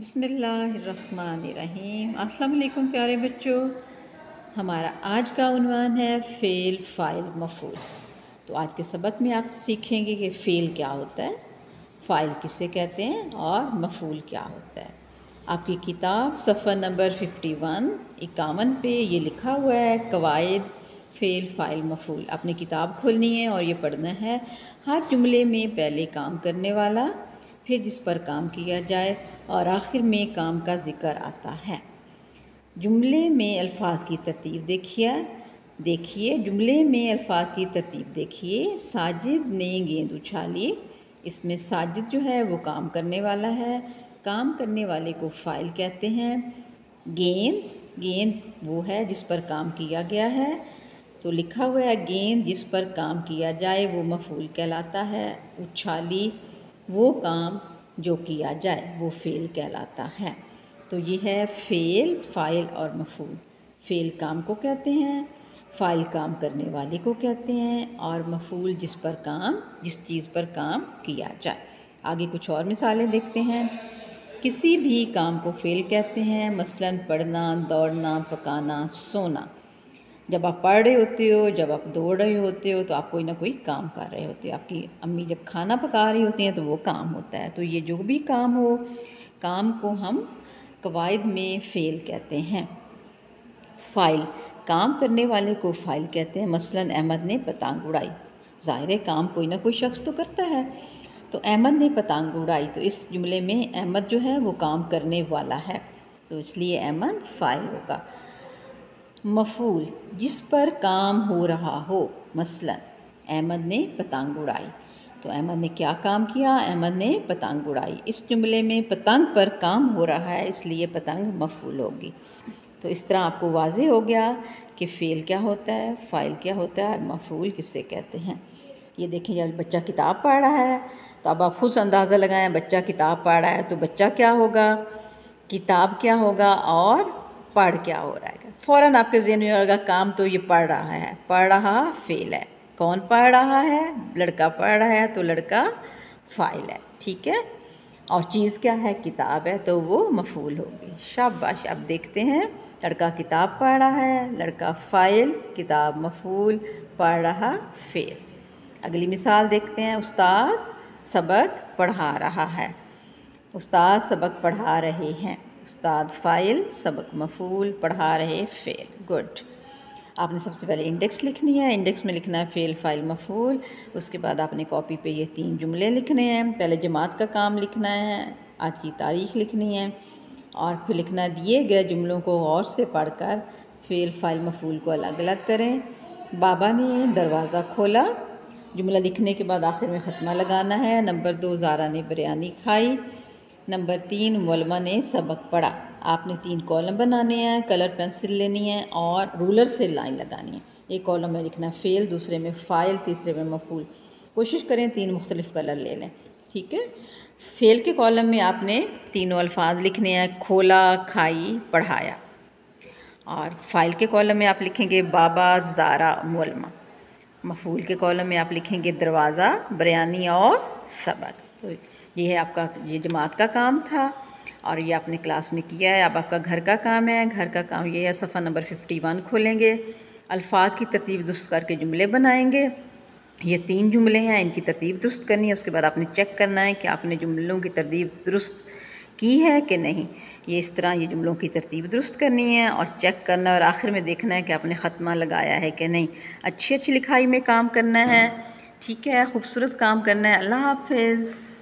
बिस्मिल्लाहिर्रहमानिर्रहीम। अस्सलाम वालेकुम प्यारे बच्चों। हमारा आज का उन्वान है फ़ेल फ़ाइल मफ़ूल। तो आज के सबक में आप सीखेंगे कि फ़ेल क्या होता है, फ़ाइल किसे कहते हैं और मफ़ूल क्या होता है। आपकी किताब सफ़ा नंबर 51 पे ये लिखा हुआ है कवायद फ़ेल फ़ाइल मफ़ूल। अपनी किताब खोलनी है और ये पढ़ना है। हर जुमले में पहले काम करने वाला, फिर जिस पर काम किया जाए और आखिर में काम का ज़िक्र आता है। जुमले में अल्फाज की तरतीब देखिए जुमले में अल्फाज की तरतीब देखिए। साजिद ने गेंद उछाली। इसमें साजिद जो है वो काम करने वाला है, काम करने वाले को फ़ाइल कहते हैं। गेंद वो है जिस पर काम किया गया है, तो लिखा हुआ है गेंद जिस पर काम किया जाए वो मफ़ूल कहलाता है। उछाली वो काम जो किया जाए वो फ़ेल कहलाता है। तो ये है फ़ेल, फ़ाइल और मफ़ूल। फ़ेल काम को कहते हैं, फ़ाइल काम करने वाले को कहते हैं और मफ़ूल जिस चीज़ पर काम किया जाए। आगे कुछ और मिसालें देखते हैं। किसी भी काम को फ़ेल कहते हैं, मसलन पढ़ना, दौड़ना, पकाना, सोना। जब आप पढ़ रहे होते हो, जब आप दौड़ रहे होते हो तो आप कोई ना कोई काम कर रहे होते हो। आपकी अम्मी जब खाना पका रही होती हैं तो वो काम होता है। तो ये जो भी काम हो, काम को हम कवायद में फ़ेल कहते हैं। फ़ाइल काम करने वाले को फ़ाइल कहते हैं। मसलन अहमद ने पतंग उड़ाई। ज़ाहिर है काम कोई ना कोई शख्स तो करता है। तो अहमद ने पतंग उड़ाई, तो इस जुमले में अहमद जो है वो काम करने वाला है, तो इसलिए अहमद फ़ाइल होगा। मफ़ूल जिस पर काम हो रहा हो, मसलन अहमद ने पतंग उड़ाई, तो अहमद ने क्या काम किया? अहमद ने पतंग उड़ाई। इस जुमले में पतंग पर काम हो रहा है, इसलिए पतंग मफ़ूल होगी। तो इस तरह आपको वाज़े हो गया कि फ़ेल क्या होता है, फ़ाइल क्या होता है और मफ़ूल किसे कहते हैं। ये देखें, जब बच्चा किताब पढ़ रहा है तो अब आप खुद अंदाज़ा लगाएं, बच्चा किताब पढ़ रहा है तो बच्चा क्या होगा, किताब क्या होगा और पढ़ क्या हो रहा है। फ़ौरन आपके ज़हन में होगा काम तो ये पढ़ रहा है, पढ़ रहा फ़ेल है। कौन पढ़ रहा है? लड़का पढ़ रहा है तो लड़का फ़ाइल है, ठीक है। और चीज़ क्या है? किताब है, तो वो मफ़ूल होगी। शाबाश। अब देखते हैं, लड़का किताब पढ़ रहा है, लड़का फ़ाइल, किताब मफ़ूल, पढ़ रहा फ़ेल। अगली मिसाल देखते हैं। उस्ताद सबक पढ़ा रहा है। उस्ताद सबक पढ़ा रहे हैं। उस्ताद फ़ाइल, सबक मफ़ूल, पढ़ा रहे फ़ेल। गुड। आपने सबसे पहले इंडेक्स लिखनी है। इंडेक्स में लिखना है फ़ेल, फ़ाइल, मफ़ूल। उसके बाद आपने कॉपी पे ये 3 जुमले लिखने हैं। पहले जमात का काम लिखना है, आज की तारीख़ लिखनी है और फिर लिखना है दिए गए जुमलों को गौर से पढ़कर फ़ेल, फ़ाइल, मफ़ूल को अलग अलग करें। बाबा ने दरवाज़ा खोला। जुमला लिखने के बाद आखिर में ख़त्मा लगाना है। नंबर 2, ज़ारा ने बिरयानी खाई। नंबर 3, मौलमा ने सबक पढ़ा। आपने 3 कॉलम बनाने हैं, कलर पेंसिल लेनी है और रूलर से लाइन लगानी है। एक कॉलम में लिखना है फ़ेल, दूसरे में फ़ाइल, तीसरे में मफ़ूल। कोशिश करें 3 मुख्तलिफ़ कलर ले लें, ठीक है। फ़ेल के कॉलम में आपने तीनों अल्फाज लिखने हैं, खोला, खाई, पढ़ाया। और फ़ाइल के कॉलम में आप लिखेंगे बाबा, ज़ारा, मौलमा। मफ़ूल के कॉलम में आप लिखेंगे दरवाज़ा, बिरयानी और सबक। तो ये है आपका, ये जमात का काम था और ये आपने क्लास में किया है। अब आपका घर का काम है। घर का काम ये है, सफ़ा नंबर 51 खोलेंगे, अल्फाज की तरतीब दुरुस्त करके जुमले बनाएंगे। ये 3 जुमले हैं, इनकी तरतीब दुरुस्त करनी है। उसके बाद आपने चेक करना है कि आपने जुमलों की तरतीब दुरुस्त की है कि नहीं। ये इस तरह ये जुमलों की तरतीब दुरुस्त करनी है और चेक करना है और आखिर में देखना है कि आपने ख़त्मा लगाया है कि नहीं। अच्छी लिखाई में काम करना है, ठीक है, खूबसूरत काम करना है। अल्लाह हाफ़िज़।